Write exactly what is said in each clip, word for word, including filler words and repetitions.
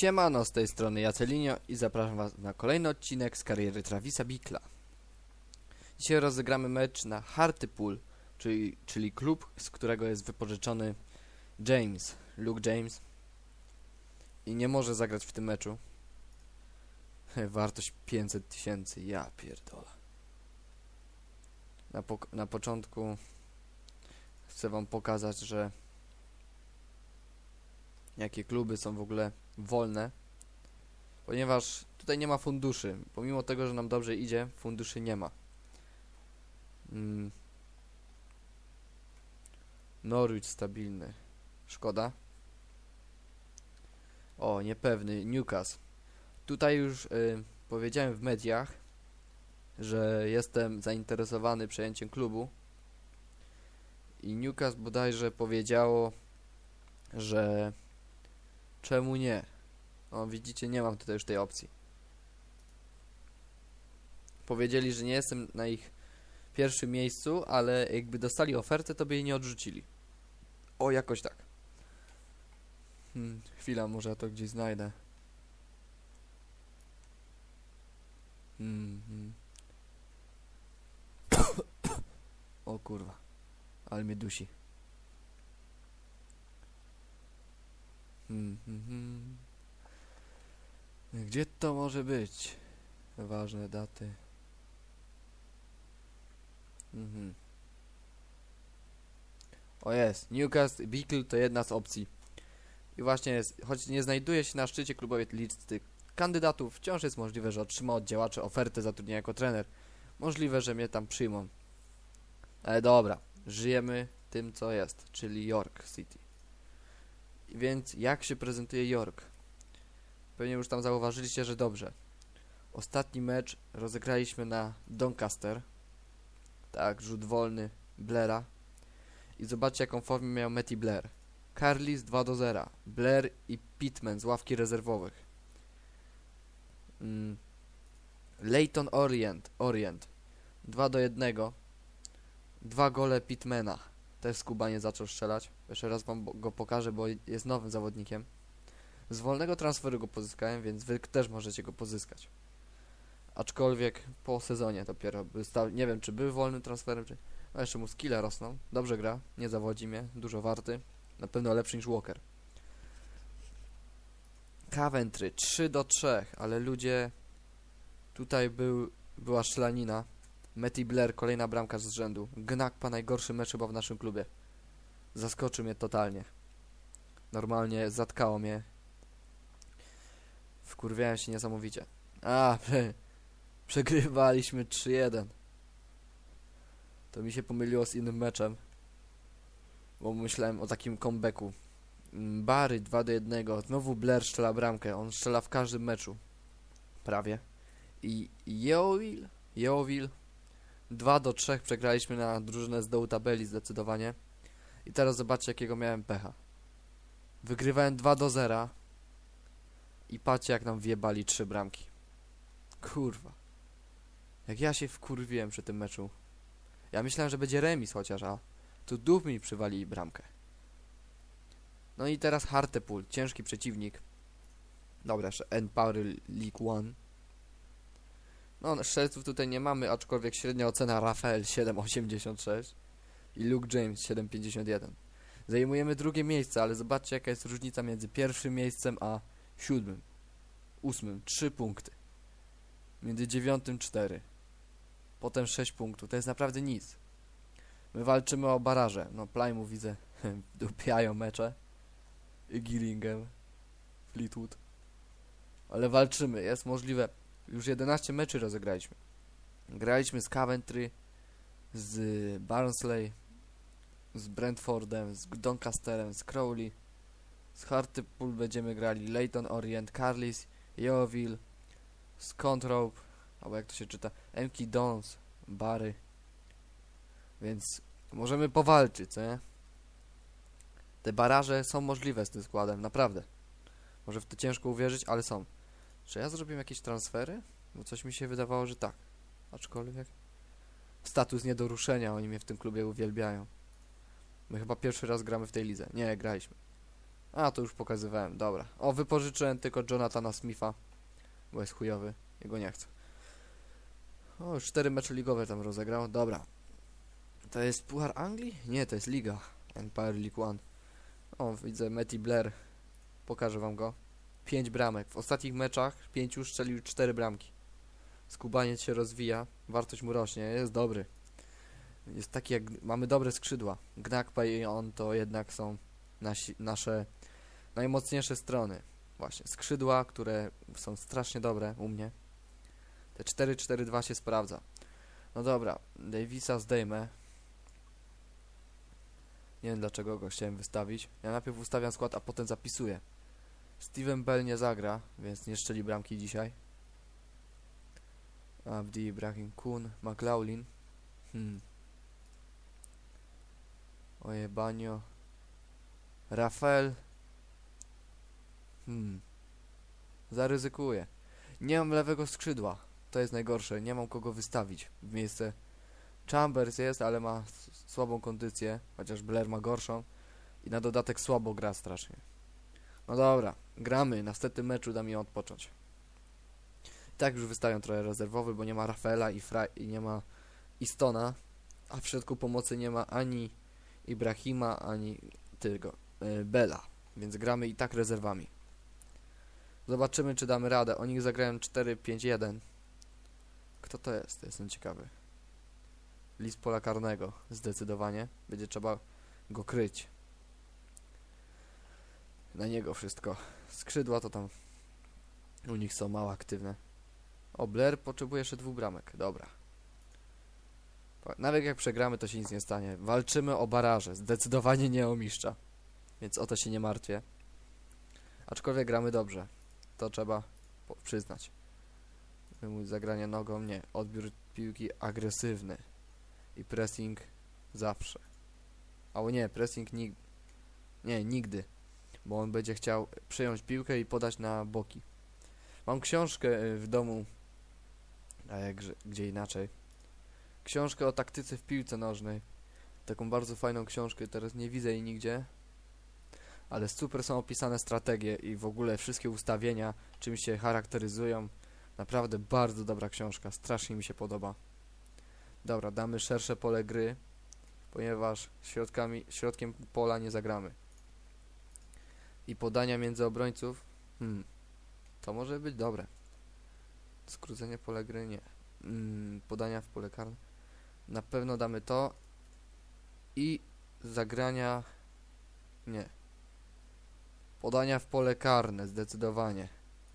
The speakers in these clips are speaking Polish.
Siemano, z tej strony Jacelinio i zapraszam was na kolejny odcinek z kariery Travisa Bickla. Dzisiaj rozegramy mecz na Hartlepool, czyli, czyli klub, z którego jest wypożyczony James, Luke James. I nie może zagrać w tym meczu. Wartość pięćset tysięcy, ja pierdolę. Na, po na początku chcę wam pokazać, że jakie kluby są w ogóle wolne, ponieważ tutaj nie ma funduszy. Pomimo tego, że nam dobrze idzie, funduszy nie ma. mm. Norwich stabilny, szkoda. O, niepewny Newcastle. Tutaj już y, powiedziałem w mediach, że jestem zainteresowany przejęciem klubu i Newcastle bodajże powiedziało, że czemu nie? O, widzicie, nie mam tutaj już tej opcji. Powiedzieli, że nie jestem na ich pierwszym miejscu, ale jakby dostali ofertę, to by jej nie odrzucili. O, jakoś tak. Hmm, chwila, może ja to gdzieś znajdę. Hmm, hmm. O kurwa, ale mnie dusi. Hmm, hmm, hmm. Gdzie to może być? Ważne daty. Mhm. O, jest. Newcastle Bickle to jedna z opcji. I właśnie jest, choć nie znajduje się na szczycie klubowej listy kandydatów, wciąż jest możliwe, że otrzyma od działaczy ofertę zatrudnienia jako trener. Możliwe, że mnie tam przyjmą. Ale dobra, żyjemy tym, co jest, czyli York City. Więc jak się prezentuje York? Pewnie już tam zauważyliście, że dobrze. Ostatni mecz rozegraliśmy na Doncaster. Tak, rzut wolny Blaira. I zobaczcie, jaką formę miał Matty Blair. Carlis dwa do zera. Blair i Pittman z ławki rezerwowych. Mm. Leyton Orient. Orient. dwa do jednego. Dwa gole Pittmana. Też z Kuba nie zaczął strzelać. Jeszcze raz wam go pokażę, bo jest nowym zawodnikiem. Z wolnego transferu go pozyskałem, więc wy też możecie go pozyskać. Aczkolwiek po sezonie dopiero. Nie wiem, czy był wolnym transferem, czy... No jeszcze mu skille rosną. Dobrze gra, nie zawodzi mnie. Dużo warty. Na pewno lepszy niż Walker. Coventry trzy do trzech, ale ludzie... Tutaj był, była strzelanina. Matty Blair, kolejna bramka z rzędu. Gnakpa, najgorszy mecz chyba w naszym klubie. Zaskoczył mnie totalnie. Normalnie zatkało mnie. Wkurwiałem się niesamowicie. A, prze, przegrywaliśmy trzy jeden. To mi się pomyliło z innym meczem, bo myślałem o takim comebacku. Barry dwa do jednego. Znowu Blair strzela bramkę. On strzela w każdym meczu. Prawie. I Yeovil Yeovil dwa do trzech przegraliśmy na drużynę z dołu tabeli zdecydowanie. I teraz zobaczcie, jakiego miałem pecha. Wygrywałem dwa do zera. I patrzcie, jak nam wjebali trzy bramki. Kurwa. Jak ja się wkurwiłem przy tym meczu. Ja myślałem, że będzie remis chociaż, a tu duch mi przywali bramkę. No i teraz Hartlepool, ciężki przeciwnik. Dobra, jeszcze N-Power League One. No, strzelców tutaj nie mamy, aczkolwiek średnia ocena Rafael siedem osiemdziesiąt sześć i Luke James siedem pięćdziesiąt jeden. Zajmujemy drugie miejsce, ale zobaczcie, jaka jest różnica między pierwszym miejscem a siódmym, ósmym, trzy punkty. Między dziewiątym cztery. Potem sześć punktów. To jest naprawdę nic. My walczymy o baraże. No, Plymouth widzę, dupiają mecze. I Gillingham, Fleetwood. Ale walczymy, jest możliwe. Już jedenaście meczy rozegraliśmy. Graliśmy z Coventry, z Barnsley, z Brentfordem, z Doncasterem, z Crowley. Z Hartlepool będziemy grali Leyton Orient, Carlis, Yeovil, Scunthorpe, albo jak to się czyta, M K Dons, Barry. Więc możemy powalczyć, co nie? Te baraże są możliwe z tym składem, naprawdę. Może w to ciężko uwierzyć, ale są. Czy ja zrobiłem jakieś transfery? Bo coś mi się wydawało, że tak. Aczkolwiek status nie do ruszenia, oni mnie w tym klubie uwielbiają. My chyba pierwszy raz gramy w tej lidze. Nie, graliśmy. A, to już pokazywałem, dobra. O, wypożyczyłem tylko Jonathana Smitha, bo jest chujowy, jego nie chcę. O, już cztery mecze ligowe tam rozegrał, dobra. To jest Puchar Anglii? Nie, to jest Liga. Empire League One. O, widzę Matty Blair. Pokażę wam go. Pięć bramek. W ostatnich meczach pięciu strzelił cztery bramki. Skubaniec się rozwija. Wartość mu rośnie. Jest dobry. Jest taki jak... Mamy dobre skrzydła. Gnakpa i on to jednak są nasi, nasze najmocniejsze strony. Właśnie. Skrzydła, które są strasznie dobre u mnie. Te cztery cztery dwa się sprawdza. No dobra. Davisa zdejmę. Nie wiem dlaczego go chciałem wystawić. Ja najpierw ustawiam skład, a potem zapisuję. Steven Bell nie zagra, więc nie strzeli bramki dzisiaj. Abdi, Ibrahim Kun, McLaughlin. Hmm. Ojebanio. Rafael. Hmm. Zaryzykuję. Nie mam lewego skrzydła. To jest najgorsze. Nie mam kogo wystawić w miejsce. Chambers jest, ale ma słabą kondycję. Chociaż Blair ma gorszą. I na dodatek słabo gra strasznie. No dobra. Gramy. Następnym meczu da mi odpocząć. I tak już wystawiam trochę rezerwowy, bo nie ma Rafaela i, Fra i nie ma Istona. A w środku pomocy nie ma ani Ibrahima, ani tego yy, Bella. Więc gramy i tak rezerwami. Zobaczymy, czy damy radę. Oni zagrają cztery pięć jeden. Kto to jest? Jestem ciekawy. List pola karnego. Zdecydowanie. Będzie trzeba go kryć. Na niego wszystko. Skrzydła to tam u nich są mało aktywne. O, Blair potrzebuje jeszcze dwóch bramek. Dobra. Nawet jak przegramy, to się nic nie stanie. Walczymy o baraże. Zdecydowanie nie o mistrza. Więc o to się nie martwię. Aczkolwiek gramy dobrze. To trzeba przyznać. Wymój zagrania nogą, nie. Odbiór piłki agresywny. I pressing zawsze. Albo nie, pressing nig nie, nigdy. Bo on będzie chciał przejąć piłkę i podać na boki. Mam książkę w domu. A jak gdzie inaczej. Książkę o taktyce w piłce nożnej. Taką bardzo fajną książkę. Teraz nie widzę jej nigdzie. Ale super są opisane strategie i w ogóle wszystkie ustawienia, czym się charakteryzują. Naprawdę bardzo dobra książka. Strasznie mi się podoba. Dobra, damy szersze pole gry, ponieważ środkami, środkiem pola nie zagramy. I podania między obrońców, hmm, to może być dobre. Skrócenie pole gry, nie. Hmm, podania w pole karne. Na pewno damy to. I zagrania, nie. Podania w pole karne, zdecydowanie.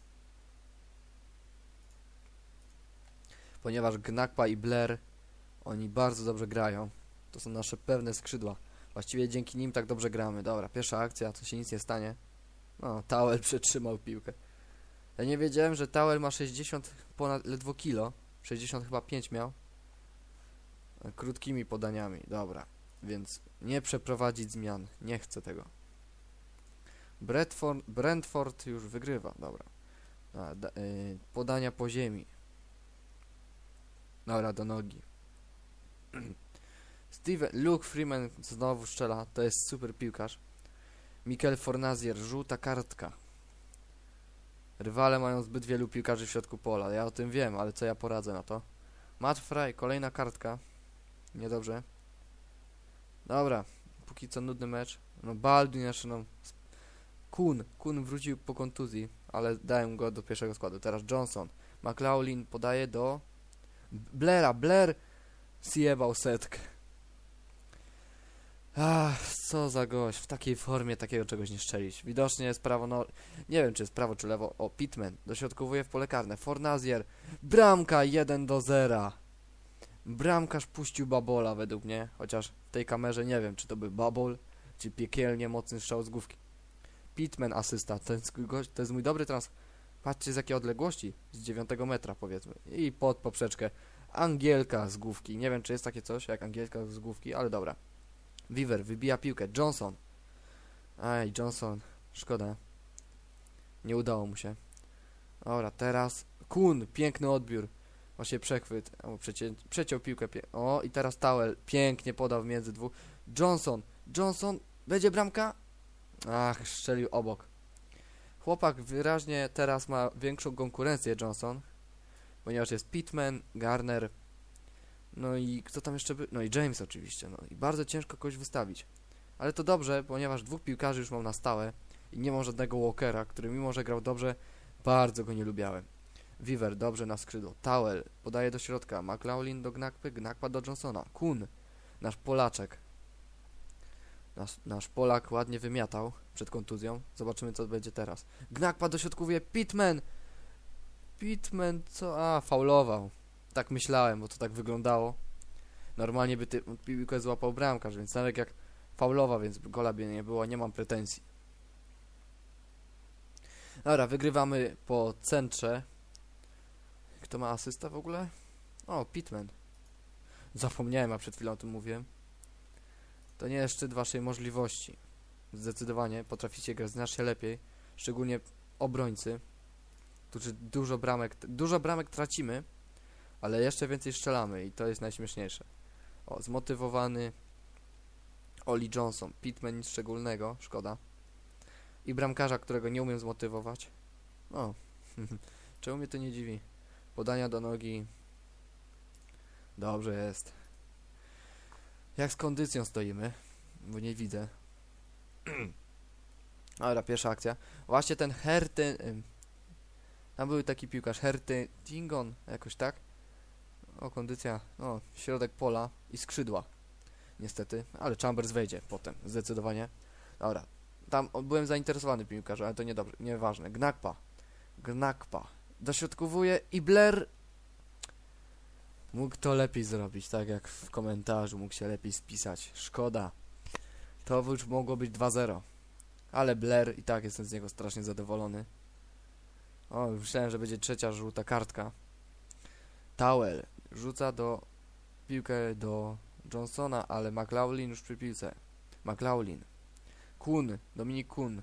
Ponieważ Gnakpa i Blair, oni bardzo dobrze grają. To są nasze pewne skrzydła. Właściwie dzięki nim tak dobrze gramy. Dobra, pierwsza akcja, to się nic nie stanie. No, Towel przetrzymał piłkę. Ja nie wiedziałem, że Towel ma sześćdziesiąt ponad ledwo kilo. sześćdziesiąt chyba pięć miał. Krótkimi podaniami, dobra. Więc nie przeprowadzić zmian. Nie chcę tego. Brentford, Brentford już wygrywa, dobra. A, da, yy, podania po ziemi. Dobra, do nogi. Steven, Luke Freeman znowu strzela, to jest super piłkarz. Mikel Fornazier, żółta kartka. Rywale mają zbyt wielu piłkarzy w środku pola, ja o tym wiem, ale co ja poradzę na to? Matt Fry, kolejna kartka. Niedobrze. Dobra, póki co nudny mecz. No Baldwin jeszcze no... Kun, Kun wrócił po kontuzji, ale dałem go do pierwszego składu. Teraz Johnson. McLaughlin podaje do... Blaira, Blair zjebał setkę. Ach, co za gość. W takiej formie takiego czegoś nie strzelić. Widocznie jest prawo, no... Nie wiem, czy jest prawo, czy lewo. O, Pittman. Dośrodkowuje w pole karne. Fornazier. Bramka jeden do zera. Bramkarz puścił babola według mnie. Chociaż w tej kamerze nie wiem, czy to był babol, czy piekielnie mocny strzał z główki. Pittman asysta. To jest, gość, to jest mój dobry trans... Patrzcie z jakiej odległości. Z dziewiątego metra powiedzmy. I pod poprzeczkę. Angielka z główki. Nie wiem, czy jest takie coś jak Angielka z główki, ale dobra. Weaver wybija piłkę. Johnson. Aj, Johnson. Szkoda. Nie udało mu się. Dobra, teraz Kun. Piękny odbiór. Właśnie przechwyt. Albo przecie, przeciął piłkę. O, i teraz Towel. Pięknie podał między dwóch. Johnson. Johnson. Będzie bramka? Ach, strzelił obok. Chłopak wyraźnie teraz ma większą konkurencję, Johnson. Ponieważ jest Pittman, Garner. No i kto tam jeszcze by... No i James oczywiście. No i bardzo ciężko kogoś wystawić. Ale to dobrze, ponieważ dwóch piłkarzy już mam na stałe. I nie mam żadnego Walkera, który mimo, że grał dobrze, bardzo go nie lubiałem. Weaver dobrze na skrzydło. Towel podaje do środka. McLaughlin do Gnakpy, Gnakpa do Johnsona. Kuhn, nasz Polaczek. Nasz, nasz Polak ładnie wymiatał przed kontuzją. Zobaczymy, co będzie teraz. Gnakpa dośrodkowuje. Pittman! Pittman, co? A, faulował. Tak myślałem, bo to tak wyglądało. Normalnie by ty, piłkę złapał bramkarz, więc nawet jak faulował, więc gola by nie było, nie mam pretensji. Dobra, wygrywamy po centrze. Kto ma asysta w ogóle? O, Pittman. Zapomniałem, a przed chwilą o tym mówiłem. To nie jest szczyt waszej możliwości. Zdecydowanie potraficie grać znacznie lepiej. Szczególnie obrońcy, którzy dużo bramek, dużo bramek tracimy, ale jeszcze więcej strzelamy i to jest najśmieszniejsze. O, zmotywowany Oli Johnson. Pittman nic szczególnego, szkoda. I bramkarza, którego nie umiem zmotywować. O, czemu mnie to nie dziwi? Podania do nogi. Dobrze jest. Jak z kondycją stoimy? Bo nie widzę. Dobra, pierwsza akcja. Właśnie ten Herty... Tam był taki piłkarz, Herty Tingon, jakoś tak. O, kondycja, no, środek pola i skrzydła. Niestety, ale Chambers wejdzie potem, zdecydowanie. Dobra, tam byłem zainteresowany piłkarzem, ale to niedobrze, nieważne. Gnakpa. Gnakpa. Dośrodkowuje i Blair... Mógł to lepiej zrobić, tak jak w komentarzu, mógł się lepiej spisać. Szkoda. To już mogło być dwa zero. Ale Blair i tak jestem z niego strasznie zadowolony. O, myślałem, że będzie trzecia żółta kartka. Towel rzuca do piłkę do Johnsona, ale McLaughlin już przy piłce. McLaughlin. Kuhn, Dominik Kuhn.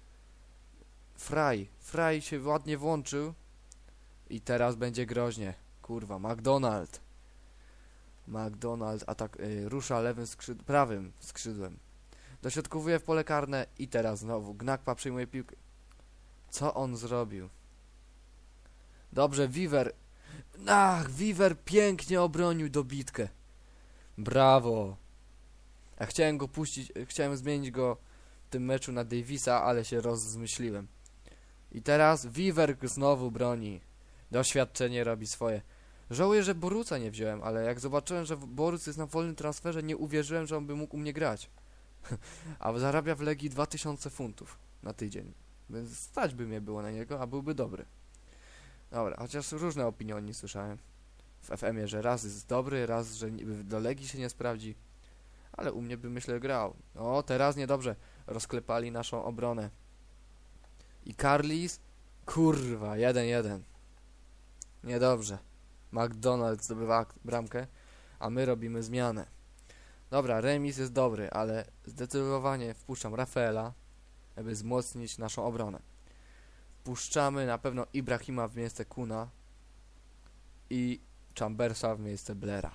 Fry. Fry się ładnie włączył. I teraz będzie groźnie. Kurwa, McDonald. McDonald atak, y, rusza lewym skrzyd prawym skrzydłem. Dośrodkowuje w pole karne i teraz znowu Gnakpa przyjmuje piłkę. Co on zrobił? Dobrze, Weaver. Ach, Weaver pięknie obronił dobitkę. Brawo. A chciałem go puścić, chciałem zmienić go w tym meczu na Davisa, ale się rozmyśliłem. I teraz Weaver znowu broni. Doświadczenie robi swoje. Żałuję, że Boruca nie wziąłem, ale jak zobaczyłem, że Boruc jest na wolnym transferze, nie uwierzyłem, że on by mógł u mnie grać. A zarabia w Legii dwa tysiące funtów na tydzień. Więc stać by mnie było na niego, a byłby dobry. Dobra, chociaż różne opinie o nim słyszałem. W F M ie, że raz jest dobry, raz, że do Legii się nie sprawdzi. Ale u mnie by, myślę, grał. O, teraz niedobrze. Rozklepali naszą obronę. I Carlis? Kurwa, jeden jeden. Niedobrze. McDonald zdobywa bramkę, a my robimy zmianę. Dobra, remis jest dobry, ale zdecydowanie wpuszczam Rafaela, aby wzmocnić naszą obronę. Wpuszczamy na pewno Ibrahima w miejsce Kuna i Chambersa w miejsce Blaira.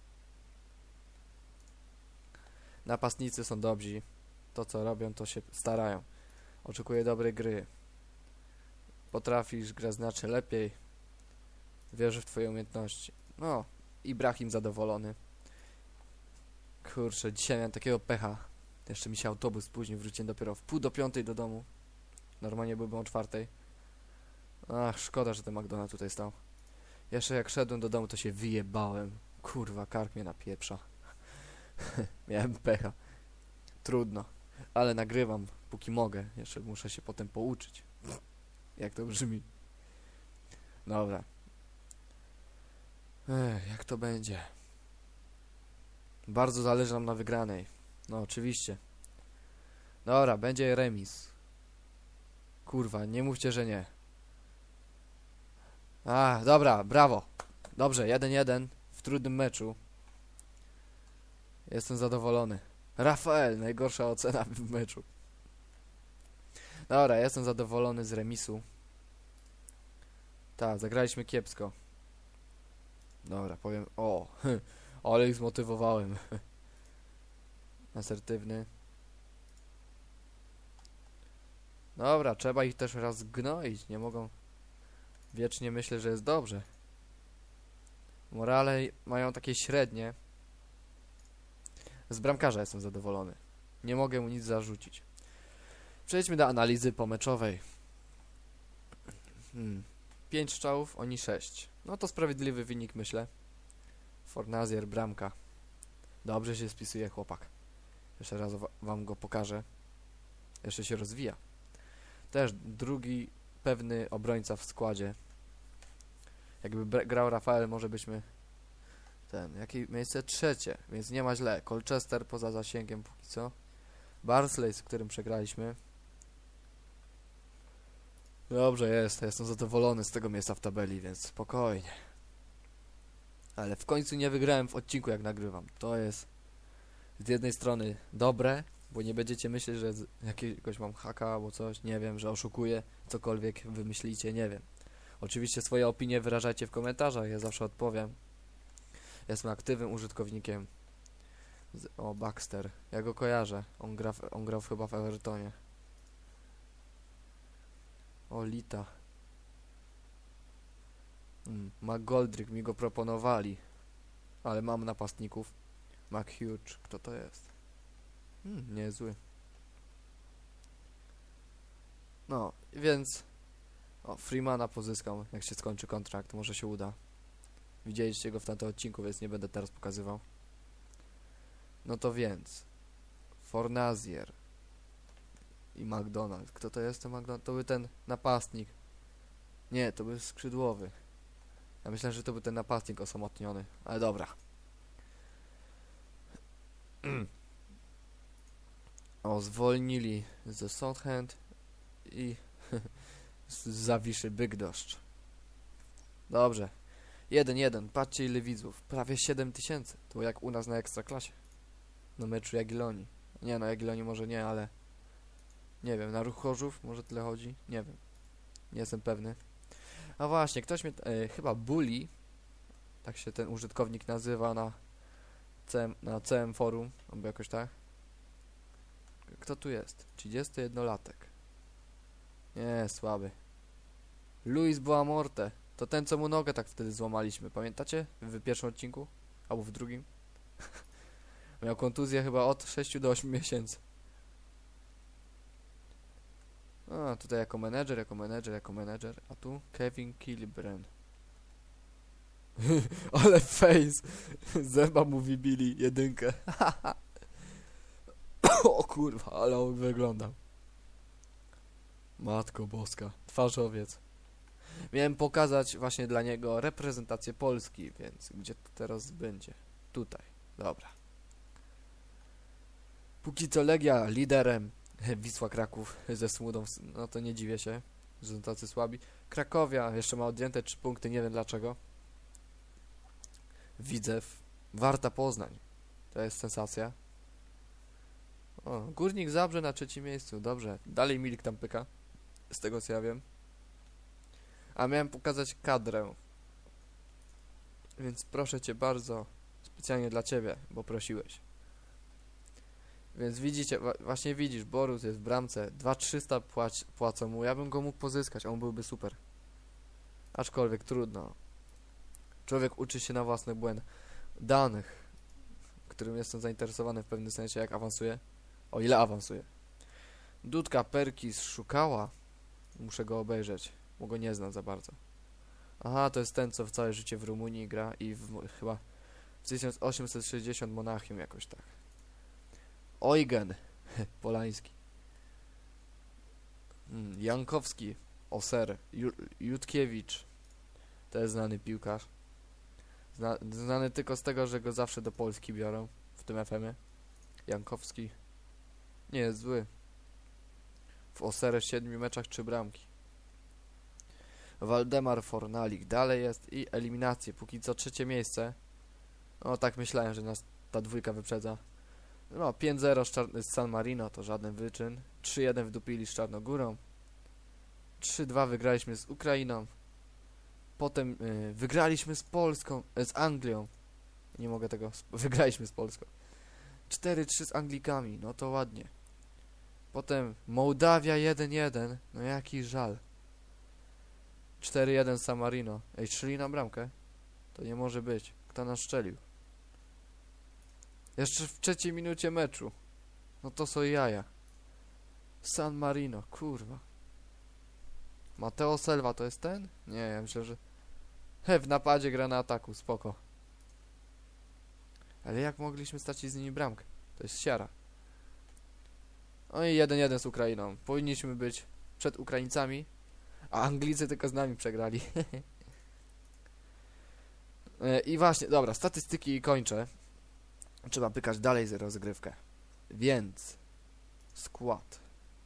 Napastnicy są dobrzy. To, co robią, to się starają. Oczekuję dobrej gry. Potrafisz grać znacznie lepiej. Wierzę w twoje umiejętności. No, Ibrahim zadowolony. Kurczę, dzisiaj miałem takiego pecha. Jeszcze mi się autobus później, wróciłem dopiero w pół do piątej do domu. Normalnie byłbym o czwartej. Ach, szkoda, że ten McDonald tutaj stał. Jeszcze jak szedłem do domu, to się wyjebałem. Kurwa, kark mnie napieprza. Miałem pecha. Trudno. Ale nagrywam, póki mogę. Jeszcze muszę się potem pouczyć. Jak to brzmi. Dobra. Ech, jak to będzie? Bardzo zależy nam na wygranej. No oczywiście. Dobra, będzie remis. Kurwa, nie mówcie, że nie. A, dobra, brawo. Dobrze, jeden jeden w trudnym meczu. Jestem zadowolony. Rafael, najgorsza ocena w meczu. Dobra, jestem zadowolony z remisu. Tak, zagraliśmy kiepsko. Dobra, powiem... O, ale ich zmotywowałem. Asertywny. Dobra, trzeba ich też raz gnoić. Nie mogą wiecznie myśleć, że jest dobrze. Morale mają takie średnie. Z bramkarza jestem zadowolony. Nie mogę mu nic zarzucić. Przejdźmy do analizy pomeczowej. Hmm. pięć strzałów, oni sześć. No to sprawiedliwy wynik, myślę. Fornazier, bramka. Dobrze się spisuje chłopak. Jeszcze raz wam go pokażę. Jeszcze się rozwija. Też drugi pewny obrońca w składzie. Jakby grał Rafael, może byśmy ten, jakie miejsce? Trzecie, więc nie ma źle. Colchester poza zasięgiem póki co. Barnsley, z którym przegraliśmy. Dobrze jest, jestem zadowolony z tego miejsca w tabeli, więc spokojnie. Ale w końcu nie wygrałem w odcinku, jak nagrywam. To jest z jednej strony dobre, bo nie będziecie myśleć, że jakiegoś mam haka albo coś, nie wiem, że oszukuję, cokolwiek wymyślicie, nie wiem. Oczywiście swoje opinie wyrażajcie w komentarzach, ja zawsze odpowiem. Jestem aktywnym użytkownikiem. O, Baxter, ja go kojarzę, on, gra w, on grał chyba w Evertonie. O, Lita. Hmm, McGoldrick, mi go proponowali. Ale mam napastników. McHugh, kto to jest? Hmm, niezły. No, więc... O, Freemana pozyskam, jak się skończy kontrakt, może się uda. Widzieliście go w tamtym odcinku, więc nie będę teraz pokazywał. No to więc... Fornazier i McDonald. Kto to jest ten McDonald? To był ten napastnik. Nie, to był skrzydłowy. Ja myślę, że to był ten napastnik osamotniony. Ale dobra. O, zwolnili ze Southampton i z Zawiszy Bydgoszcz. Dobrze. jeden jeden. Patrzcie ile widzów. Prawie siedem tysięcy. To jak u nas na Ekstraklasie. No meczu Jagiellonii. Nie no, Jagiellonii może nie, ale... Nie wiem, na Ruch Chorzów może tyle chodzi? Nie wiem. Nie jestem pewny. A właśnie, ktoś mnie... E, chyba Bully. Tak się ten użytkownik nazywa na C M, na C M forum. Albo jakoś tak. Kto tu jest? trzydziestojednolatek. Nie, słaby. Luis Boamorte. To ten, co mu nogę tak wtedy złamaliśmy. Pamiętacie? W pierwszym odcinku? Albo w drugim? Miał kontuzję chyba od sześciu do ośmiu miesięcy. A, tutaj jako menedżer, jako menedżer, jako menedżer. A tu Kevin Kilbren. Ale face. Zęba mu wybili jedynkę. O kurwa, ale on wygląda. Matko boska. Twarzowiec. Miałem pokazać właśnie dla niego reprezentację Polski, więc gdzie to teraz będzie? Tutaj. Dobra. Póki co Legia liderem. Wisła Kraków ze Smudą, no to nie dziwię się, że są tacy słabi. Krakowia jeszcze ma odjęte trzy punkty, nie wiem dlaczego. Widzew, Warta Poznań, to jest sensacja. O, Górnik Zabrze na trzecim miejscu, dobrze. Dalej Milik tam pyka, z tego co ja wiem. A miałem pokazać kadrę. Więc proszę cię bardzo, specjalnie dla ciebie, bo prosiłeś. Więc widzicie, właśnie widzisz, Borus jest w bramce, dwa tysiące trzysta płac płacą mu, ja bym go mógł pozyskać, on byłby super. Aczkolwiek trudno. Człowiek uczy się na własnych błędach. Danych, którym jestem zainteresowany w pewnym sensie, jak awansuje. O ile awansuje. Dudka Perkis szukała. Muszę go obejrzeć, bo go nie znam za bardzo. Aha, to jest ten, co w całe życie w Rumunii gra i w, chyba w tysiąc osiemset sześćdziesiąt Monachium jakoś tak. Eugen Polański. hmm, Jankowski Oser Ju Jutkiewicz. To jest znany piłkarz. Zna znany tylko z tego, że go zawsze do Polski biorą w tym F M ie. Jankowski nie jest zły. W Oserę w siedmiu meczach trzy bramki. Waldemar Fornalik dalej jest i eliminacje. Póki co trzecie miejsce. No tak myślałem, że nas ta dwójka wyprzedza. No pięć zero z, z San Marino to żaden wyczyn. trzy jeden wdupili z Czarnogórą. trzy dwa wygraliśmy z Ukrainą. Potem yy, wygraliśmy z Polską, yy, z Anglią. Nie mogę tego, wygraliśmy z Polską. cztery trzy z Anglikami, no to ładnie. Potem Mołdawia jeden jeden. No jaki żal. cztery jeden San Marino. Ej, strzeli na bramkę? To nie może być. Kto nas strzelił? Jeszcze w trzeciej minucie meczu. No to są jaja. San Marino, kurwa. Mateo Selva to jest ten? Nie, ja myślę, że... He, w napadzie gra na ataku, spoko. Ale jak mogliśmy stracić z nimi bramkę? To jest siara. No i jeden jeden z Ukrainą. Powinniśmy być przed Ukraińcami, a Anglicy tylko z nami przegrali. I właśnie, dobra, statystyki kończę. Trzeba pykać dalej z rozgrywkę. Więc skład.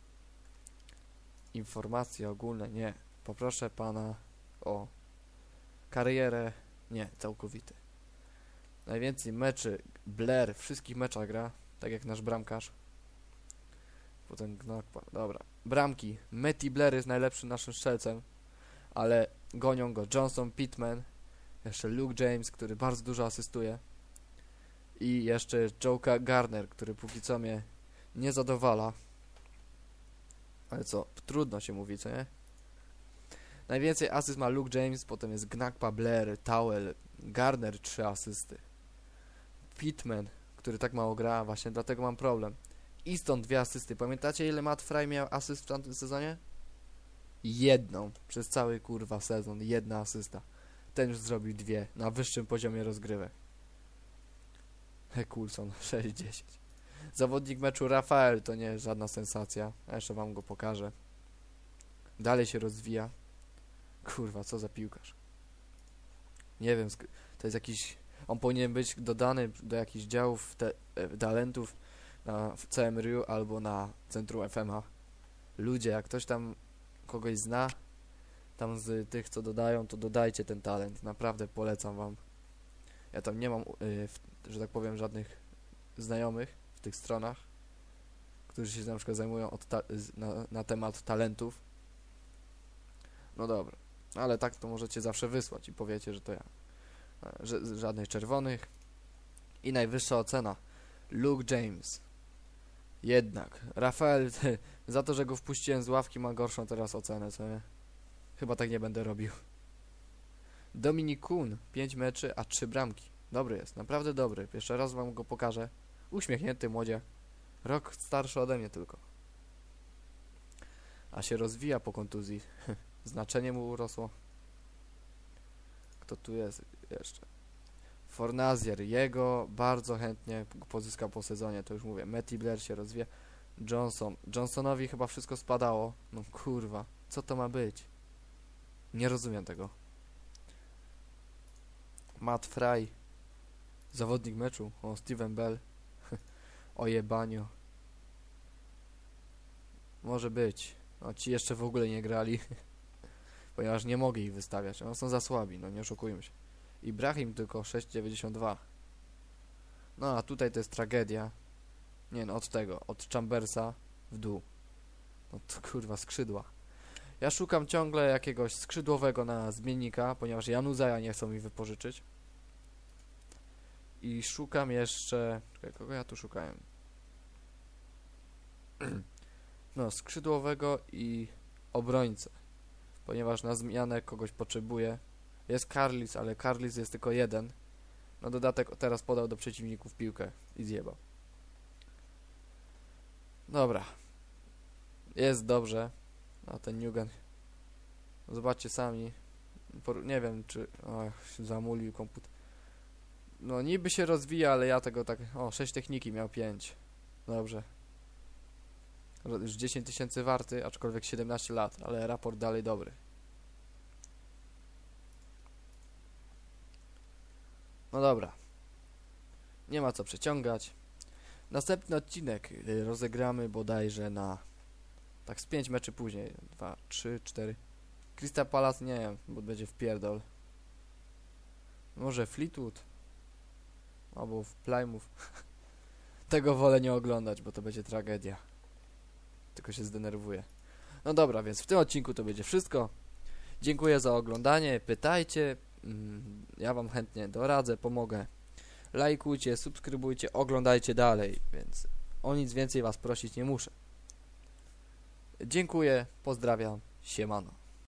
Informacje ogólne, nie. Poproszę pana o karierę, nie, całkowity. Najwięcej meczy, Blair w wszystkich meczach gra, tak jak nasz bramkarz. Potem Gnokpa, dobra. Bramki, Matty Blair jest najlepszym naszym strzelcem, ale gonią go Johnson, Pittman, jeszcze Luke James, który bardzo dużo asystuje. I jeszcze Joe Garner, który póki co mnie nie zadowala. Ale co, trudno się mówi, co nie? Najwięcej asyst ma Luke James, potem jest Gnakpa, Blair, Towel, Garner trzy asysty. Pittman, który tak mało gra, właśnie dlatego mam problem. Easton dwie asysty. Pamiętacie, ile Matt Fry miał asyst w tamtym sezonie? Jedną. Przez cały kurwa sezon. Jedna asysta. Ten już zrobił dwie. Na wyższym poziomie rozgrywek. He, Coulson sześć dziesięć. Zawodnik meczu Rafael to nie jest żadna sensacja. Ja jeszcze wam go pokażę. Dalej się rozwija. Kurwa, co za piłkarz. Nie wiem, to jest jakiś... On powinien być dodany do jakichś działów te, e, talentów na w C M R U albo na Centrum F M A. Ludzie, jak ktoś tam kogoś zna, tam z tych, co dodają, to dodajcie ten talent. Naprawdę polecam wam. Ja tam nie mam, y, w, że tak powiem, żadnych znajomych w tych stronach, którzy się na przykład zajmują od ta na, na temat talentów. No dobra, ale tak to możecie zawsze wysłać i powiecie, że to ja. Że, żadnych czerwonych. I najwyższa ocena. Luke James. Jednak. Rafael, za to, że go wpuściłem z ławki, ma gorszą teraz ocenę, co nie? Chyba tak nie będę robił. Dominic Kuhn. pięć meczy, a trzy bramki. Dobry jest, naprawdę dobry. Jeszcze raz wam go pokażę. Uśmiechnięty młodziak. Rok starszy ode mnie tylko. A się rozwija po kontuzji. Znaczenie mu urosło. Kto tu jest jeszcze? Fornazier. Jego bardzo chętnie pozyskał po sezonie, to już mówię. Matty Blair się rozwija. Johnson. Johnsonowi chyba wszystko spadało. No kurwa. Co to ma być? Nie rozumiem tego. Matt Fry. Zawodnik meczu. O, Steven Bell. O jebanio. Może być. No ci jeszcze w ogóle nie grali. Ponieważ nie mogę ich wystawiać. One są za słabi, no nie oszukujmy się. Ibrahim tylko sześć dziewięćdziesiąt dwa. No a tutaj to jest tragedia. Nie no, od tego, od Chambersa w dół. No to kurwa skrzydła. Ja szukam ciągle jakiegoś skrzydłowego na zmiennika, ponieważ Januzaja nie chcą mi wypożyczyć. I szukam jeszcze... Czekaj, kogo ja tu szukałem? No, skrzydłowego i obrońcę. Ponieważ na zmianę kogoś potrzebuję. Jest Carlis, ale Carlis jest tylko jeden. No dodatek teraz podał do przeciwników piłkę i zjebał. Dobra. Jest dobrze. A ten Newgan. Zobaczcie sami. Por nie wiem czy... Ach, zamulił komputer. No niby się rozwija, ale ja tego tak... O, sześć techniki miał pięć. Dobrze. Już dziesięć tysięcy warty, aczkolwiek siedemnaście lat, ale raport dalej dobry. No dobra. Nie ma co przeciągać. Następny odcinek rozegramy bodajże na... Tak z pięć meczy później. dwa, trzy, cztery. Crystal Palace nie wiem, bo będzie w pierdol. Może Fleetwood? Albo w Plymouth. Tego wolę nie oglądać, bo to będzie tragedia. Tylko się zdenerwuję. No dobra, więc w tym odcinku to będzie wszystko. Dziękuję za oglądanie, pytajcie. Ja wam chętnie doradzę, pomogę. Lajkujcie, subskrybujcie, oglądajcie dalej, więc o nic więcej was prosić nie muszę. Dziękuję, pozdrawiam, siemano.